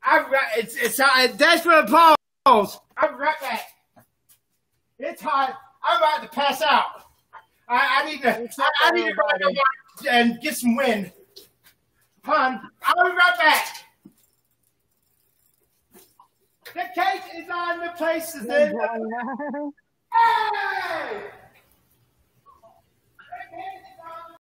It's desperate pause. I'll be right back. It's hot. I'm about to pass out. I need to run and get some wind. Hon, I'll be right back. The cake is on the places. Hey!